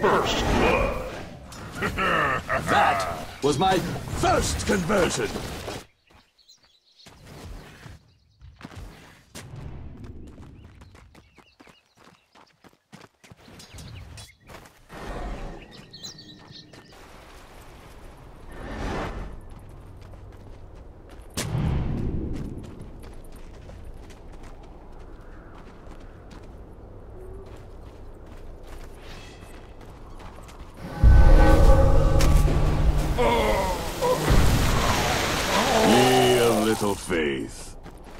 First blood. That was my first conversion. Little faith.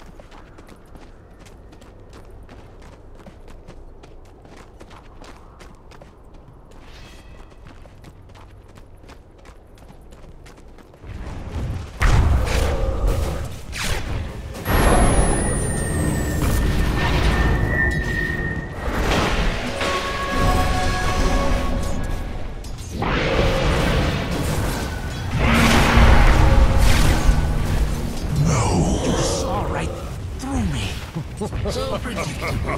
So predictable.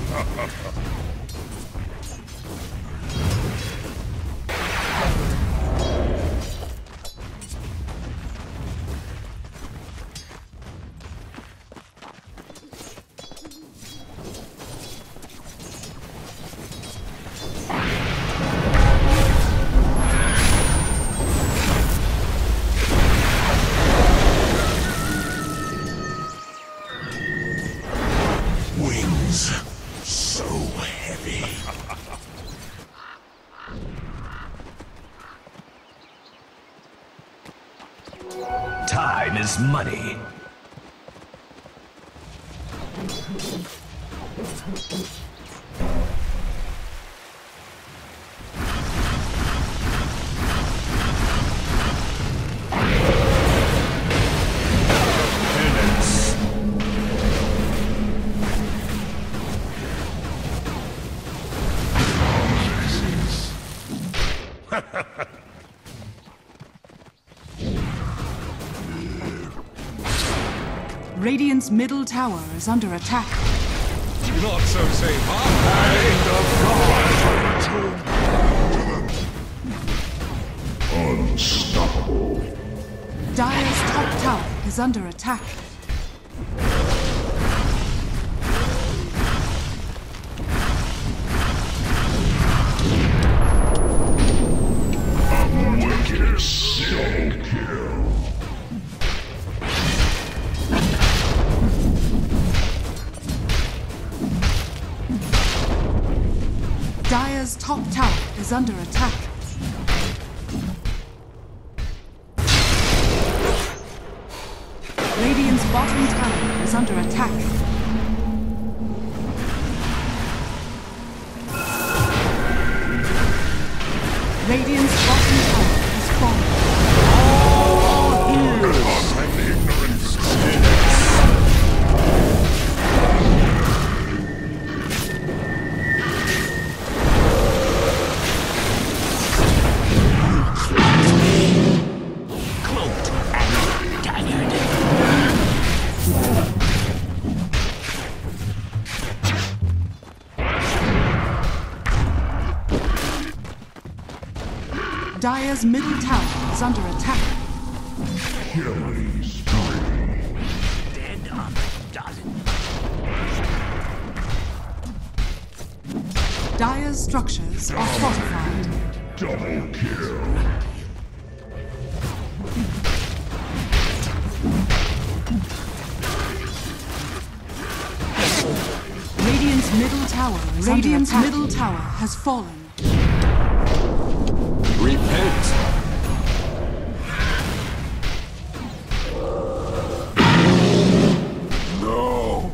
So heavy. Time is money. Radiant's middle tower is under attack. Not so safe, huh? Unstoppable. Dire's top tower is under attack. Wicked double kill. Dire's top tower is under attack. Radiant's bottom tower is under attack. Radiant's bottom tower has fallen. Dire's middle tower is under attack. Killing spree. Dead on a dozen. Dire's structures are fortified. Double kill. Radiant's middle tower is Radiant's middle tower has fallen. Repent. No.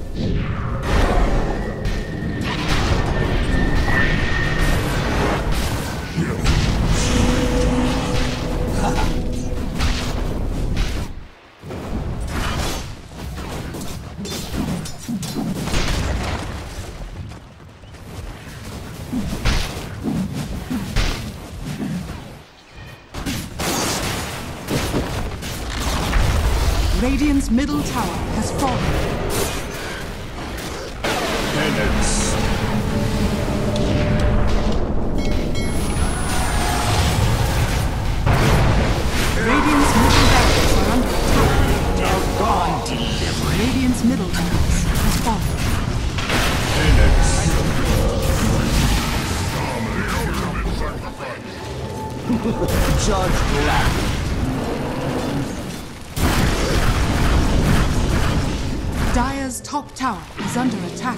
Radiant's middle tower has fallen. Penance. Judge Black. Dire's top tower is under attack.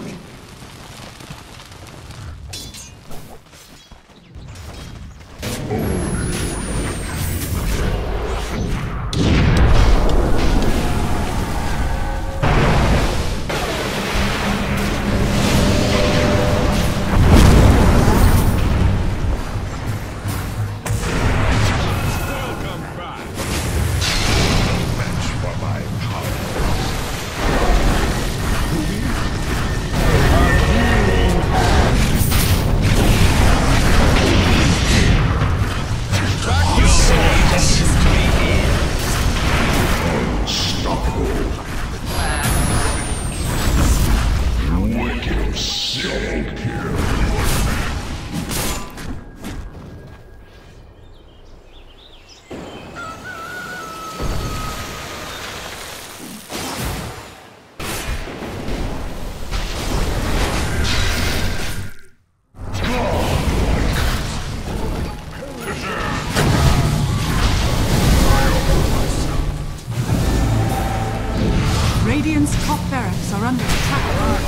Radiant's top barracks are under attack.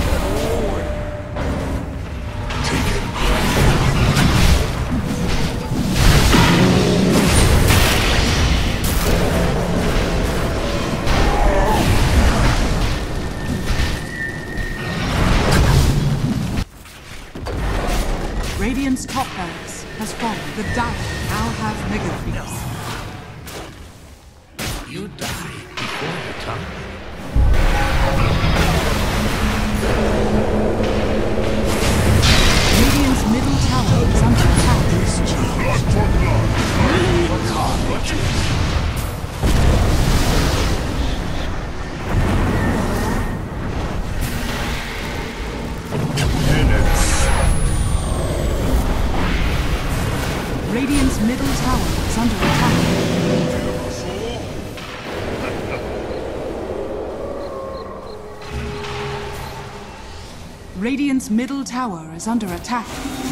Radiant's top barracks has fallen. The Dire now have mega creeps. You die before your time. Radiant's middle tower is under attack. Radiant's middle tower is under attack. Radiant's middle tower is under attack.